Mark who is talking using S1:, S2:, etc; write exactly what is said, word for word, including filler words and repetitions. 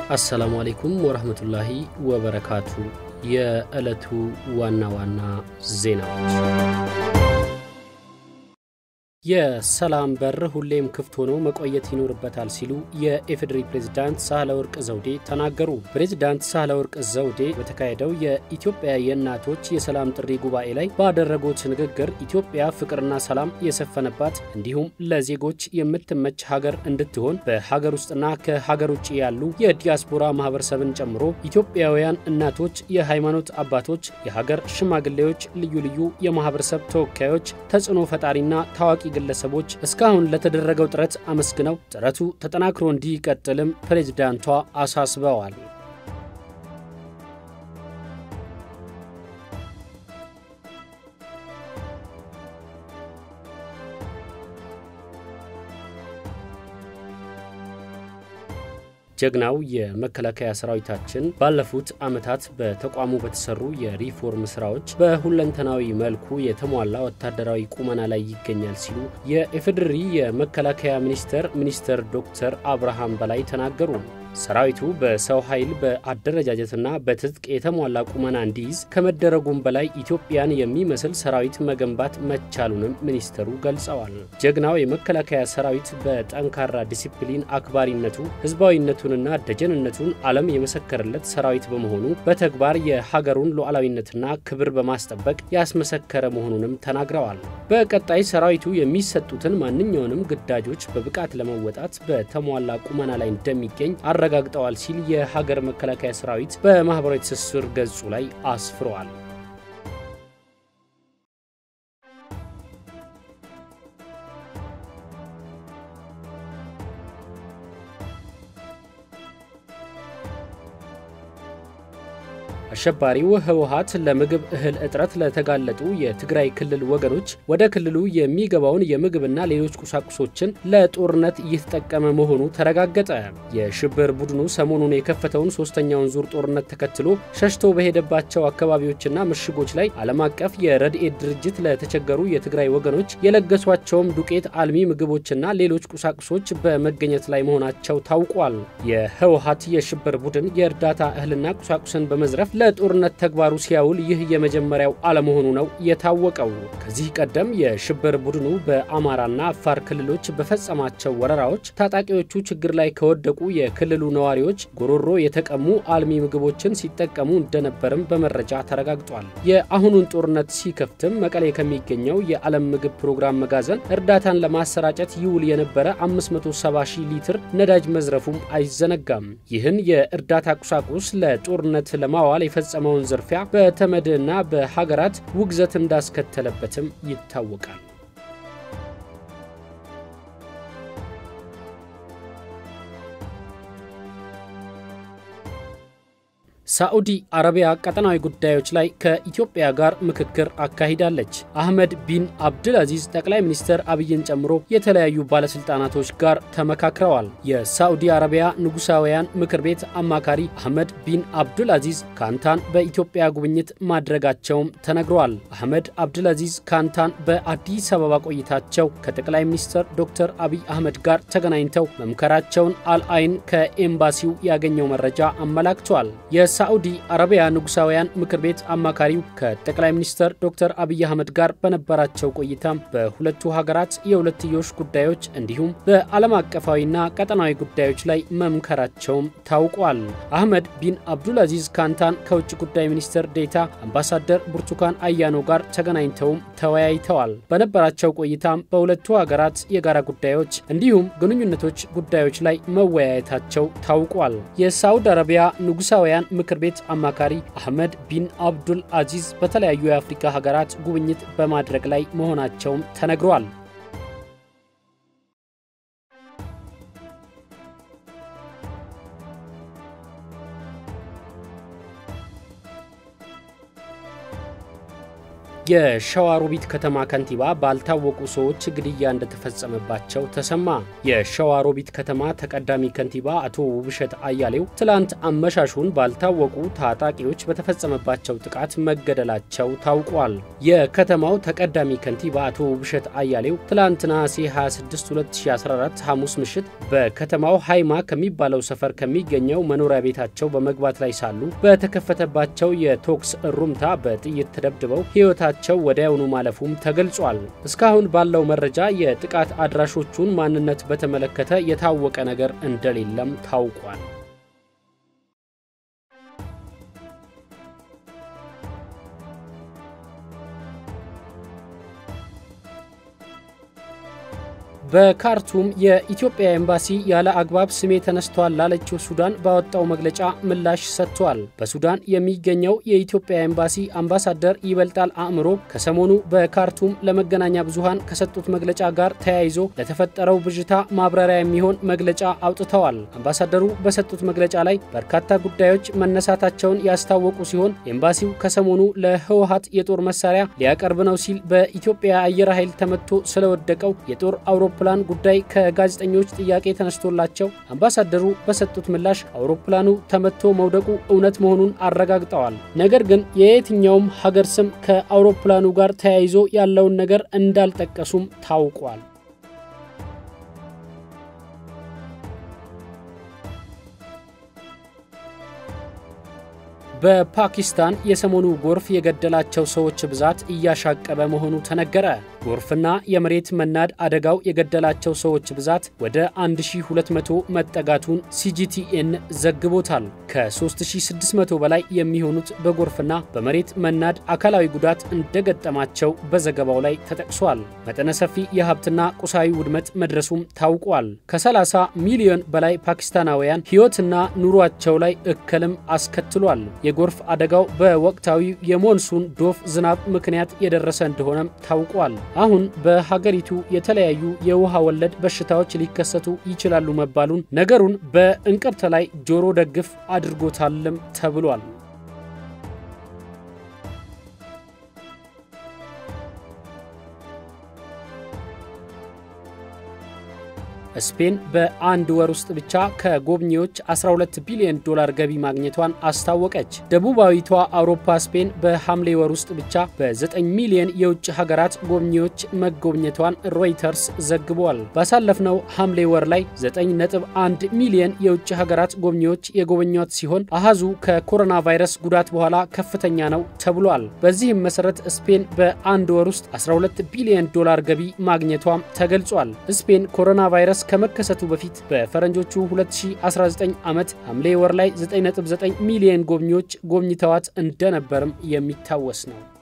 S1: السلام عليكم ورحمة الله وبركاته يا ألتو وانا وانا زينات يا سلام بر ሁሌም ክፍት ሆኖ መቆየት ይኖርበታል ሲሉ የኢፌዴሪ ፕሬዝዳንት ሳህለወርቅ ዘውዴ ተናገሩ። ፕሬዝዳንት ሳህለወርቅ ዘውዴ በተካሄደው የኢትዮጵያ የእናቶች የሰላም ጥሪ ጉባኤ ላይ ባደረጉት ንግግር ኢትዮጵያ ፍቅርና ሰላም የሰፈነባት እንዲሁም ለዜጎች የምትመች ሀገር እንድትሆን በሀገር ውስጥና ከሀገር ውጭ ያሉ የዲያስፖራ ማህበረሰብን ጨምሮ ኢትዮጵያውያን እናቶች፣ የሃይማኖት አባቶች፣ የሀገር ሽማግሌዎች፣ ልዩ ልዩ የማህበረሰብ ተወካዮች፣ ተጽዕኖ ፈጣሪና ታዋቂ ግለሰቦች እስካሁን ለተደረገው ጥረት አመስግነው ጥረቱ ተጠናክሮ እንዲቀጥልም ፕሬዝዳንቷ አሳስበዋል። ጀግናው የመከላከያ ሰራዊታችን ባለፉት አመታት በተቋሙ በተሰሩ የሪፎርም ስራዎች በሁለንተናዊ መልኩ የተሟላ ወታደራዊ ቁመና ላይ ይገኛል ሲሉ የኢፌዴሪ የመከላከያ ሚኒስተር ሚኒስተር ዶክተር አብርሃም በላይ ተናገሩ። ሰራዊቱ በሰው ኃይል በአደረጃጀትና በትጥቅ የተሟላ ቁመና እንዲይዝ ከመደረጉም በላይ ኢትዮጵያን የሚመስል ሰራዊት መገንባት መቻሉንም ሚኒስተሩ ገልጸዋል። ጀግናው የመከላከያ ሰራዊት በጠንካራ ዲሲፕሊን አክባሪነቱ ህዝባዊነቱንና ደጀንነቱን ዓለም የመሰከረለት ሰራዊት በመሆኑ በተግባር የሀገሩን ሉዓላዊነትና ክብር በማስጠበቅ ያስመሰከረ መሆኑንም ተናግረዋል። በቀጣይ ሰራዊቱ የሚሰጡትን ማንኛውንም ግዳጆች በብቃት ለመወጣት በተሟላ ቁመና ላይ እንደሚገኝ አረጋግጠዋል ሲል የሀገር መከላከያ ሰራዊት በማህበራዊ ትስስር ገጹ ላይ አስፍሯል። አሸባሪው ህወሓት ለምግብ እህል እጥረት ለተጋለጡ የትግራይ ክልል ወገኖች ወደ ክልሉ የሚገባውን የምግብና ሌሎች ቁሳቁሶችን ለጦርነት እየተጠቀመ መሆኑ ተረጋገጠ። የሽብር ቡድኑ ሰሞኑን የከፈተውን ሶስተኛውን ዙር ጦርነት ተከትሎ ሸሽቶ በሄደባቸው አካባቢዎችና ምሽጎች ላይ ዓለም አቀፍ የረድኤት ድርጅት ለተቸገሩ የትግራይ ወገኖች የለገሷቸውም ዱቄት፣ አልሚ ምግቦችና ሌሎች ቁሳቁሶች በመገኘት ላይ መሆናቸው ታውቋል። የህወሓት የሽብር ቡድን የእርዳታ እህልና ቁሳቁስን በመዝረፍ ለጦርነት ተግባሩ ሲያውል ይህ የመጀመሪያው አለመሆኑ ነው የታወቀው። ከዚህ ቀደም የሽብር ቡድኑ በአማራና አፋር ክልሎች በፈጸማቸው ወረራዎች ታጣቂዎቹ ችግር ላይ ከወደቁ የክልሉ ነዋሪዎች ጎሮሮ የተቀሙ አልሚ ምግቦችን ሲጠቀሙ እንደነበርም በመረጃ ተረጋግጧል። የአሁኑን ጦርነት ሲከፍትም መቀሌ ከሚገኘው የዓለም ምግብ ፕሮግራም መጋዘን እርዳታን ለማሰራጨት ይውል የነበረ አምስት መቶ ሰባ ሺህ ሊትር ነዳጅ መዝረፉም አይዘነጋም። ይህን የእርዳታ ቁሳቁስ ለጦርነት ለማዋል የፈጸመውን ዝርፊያ በተመድና በሀገራት ውግዘት እንዳስከተለበትም ይታወቃል። ሳዑዲ አረቢያ ቀጠናዊ ጉዳዮች ላይ ከኢትዮጵያ ጋር ምክክር አካሂዳለች። አህመድ ቢን አብዱልአዚዝ ጠቅላይ ሚኒስትር አብይን ጨምሮ የተለያዩ ባለስልጣናቶች ጋር ተመካክረዋል። የሳዑዲ አረቢያ ንጉሳውያን ምክር ቤት አማካሪ አህመድ ቢን አብዱልአዚዝ ካንታን በኢትዮጵያ ጉብኝት ማድረጋቸውም ተነግሯል። አህመድ አብዱልአዚዝ ካንታን በአዲስ አበባ ቆይታቸው ከጠቅላይ ሚኒስትር ዶክተር አብይ አህመድ ጋር ተገናኝተው መምከራቸውን አልአይን ከኤምባሲው ያገኘው መረጃ አመላክቷል። ሳዑዲ አረቢያ ንጉሳውያን ምክር ቤት አማካሪው ከጠቅላይ ሚኒስትር ዶክተር አብይ አህመድ ጋር በነበራቸው ቆይታም በሁለቱ ሀገራት የሁለትዮሽ ጉዳዮች እንዲሁም በዓለም አቀፋዊና ቀጠናዊ ጉዳዮች ላይ መምከራቸውም ታውቋል። አህመድ ቢን አብዱልአዚዝ ካንታን ከውጭ ጉዳይ ሚኒስትር ዴታ አምባሳደር ብርቱካን አያኖ ጋር ተገናኝተውም ተወያይተዋል። በነበራቸው ቆይታም በሁለቱ ሀገራት የጋራ ጉዳዮች እንዲሁም ግንኙነቶች ጉዳዮች ላይ መወያየታቸው ታውቋል። የሳዑዲ አረቢያ ንጉሳውያን ምክር ቤት አማካሪ አህመድ ቢን አብዱል አዚዝ በተለያዩ የአፍሪካ ሀገራት ጉብኝት በማድረግ ላይ መሆናቸውም ተነግሯል። የሸዋሮቢት ከተማ ከንቲባ ባልታወቁ ሰዎች ግድያ እንደተፈጸመባቸው ተሰማ። የሸዋሮቢት ከተማ ተቀዳሚ ከንቲባ አቶ ውብሸት አያሌው ትላንት አመሻሹን ባልታወቁ ታጣቂዎች በተፈጸመባቸው ጥቃት መገደላቸው ታውቋል። የከተማው ተቀዳሚ ከንቲባ አቶ ውብሸት አያሌው ትላንት ነሐሴ ሃያ ስድስት ሁለት ሺህ አስራ አራት ሐሙስ ምሽት በከተማው ሃይማ ከሚባለው ሰፈር ከሚገኘው መኖሪያ ቤታቸው በመግባት ላይ ሳሉ በተከፈተባቸው የቶክስ ሩምታ በጥይት ተደብድበው ሕይወታቸው ወዲያውኑ ማለፉም ተገልጿል። እስካሁን ባለው መረጃ የጥቃት አድራሾቹን ማንነት በተመለከተ የታወቀ ነገር እንደሌለም ታውቋል። በካርቱም የኢትዮጵያ ኤምባሲ ያለ አግባብ ስሜ ተነስቷል ላለችው ሱዳን ባወጣው መግለጫ ምላሽ ሰጥቷል። በሱዳን የሚገኘው የኢትዮጵያ ኤምባሲ አምባሳደር ይበልጣል አእምሮ ከሰሞኑ በካርቱም ለመገናኛ ብዙሃን ከሰጡት መግለጫ ጋር ተያይዞ ለተፈጠረው ብዥታ ማብራሪያ የሚሆን መግለጫ አውጥተዋል። አምባሳደሩ በሰጡት መግለጫ ላይ በርካታ ጉዳዮች መነሳታቸውን ያስታወቁ ሲሆን ኤምባሲው ከሰሞኑ ለህወሓት የጦር መሳሪያ ሊያቀርብ ነው ሲል በኢትዮጵያ አየር ኃይል ተመቶ ስለወደቀው የጦር አውሮ አውሮፕላን ጉዳይ ከጋዜጠኞች ጥያቄ ተነስቶላቸው አምባሳደሩ በሰጡት ምላሽ አውሮፕላኑ ተመቶ መውደቁ እውነት መሆኑን አረጋግጠዋል። ነገር ግን የየትኛውም ሀገር ስም ከአውሮፕላኑ ጋር ተያይዞ ያለውን ነገር እንዳልጠቀሱም ታውቋል። በፓኪስታን የሰሞኑ ጎርፍ የገደላቸው ሰዎች ብዛት እያሻቀበ መሆኑ ተነገረ። ጎርፍና የመሬት መናድ አደጋው የገደላቸው ሰዎች ብዛት ወደ አንድ ሺህ ሁለት መቶ መጠጋቱን ሲጂቲኤን ዘግቦታል። ከ3600 በላይ የሚሆኑት በጎርፍና በመሬት መናድ አካላዊ ጉዳት እንደገጠማቸው በዘገባው ላይ ተጠቅሷል። መጠነ ሰፊ የሀብትና ቁሳዊ ውድመት መድረሱም ታውቋል። ከ30 ሚሊዮን በላይ ፓኪስታናውያን ሕይወትና ኑሯቸው ላይ እክልም አስከትሏል። የጎርፍ አደጋው በወቅታዊ የሞንሱን ዶፍ ዝናብ ምክንያት የደረሰ እንደሆነም ታውቋል። አሁን በሀገሪቱ የተለያዩ የውሃ ወለድ በሽታዎች ሊከሰቱ ይችላሉ መባሉን ነገሩን በእንቅርት ላይ ጆሮ ደግፍ አድርጎታልም ተብሏል። ስፔን በአንድ ወር ውስጥ ብቻ ከጎብኚዎች አስራ ሁለት ቢሊዮን ዶላር ገቢ ማግኘቷን አስታወቀች። ደቡባዊቷ አውሮፓ ስፔን በሐምሌ ወር ውስጥ ብቻ በዘጠኝ ሚሊዮን የውጭ ሀገራት ጎብኚዎች መጎብኘቷን ሮይተርስ ዘግቧል። ባሳለፍነው ሐምሌ ወር ላይ ዘጠኝ ነጥብ አንድ ሚሊዮን የውጭ ሀገራት ጎብኚዎች የጎበኟት ሲሆን አሃዙ ከኮሮና ቫይረስ ጉዳት በኋላ ከፍተኛ ነው ተብሏል። በዚህም መሰረት ስፔን በአንድ ወር ውስጥ አስራ ሁለት ቢሊዮን ዶላር ገቢ ማግኘቷም ተገልጿል። ስፔን ኮሮና ቫይረስ ከመከሰቱ በፊት በፈረንጆቹ ሁለት ሺህ አስራ ዘጠኝ ዓመት ሐምሌ ወር ላይ ዘጠኝ ነጥብ ዘጠኝ ሚሊዮን ጎብኚዎች ጎብኝተዋት እንደነበርም የሚታወስ ነው።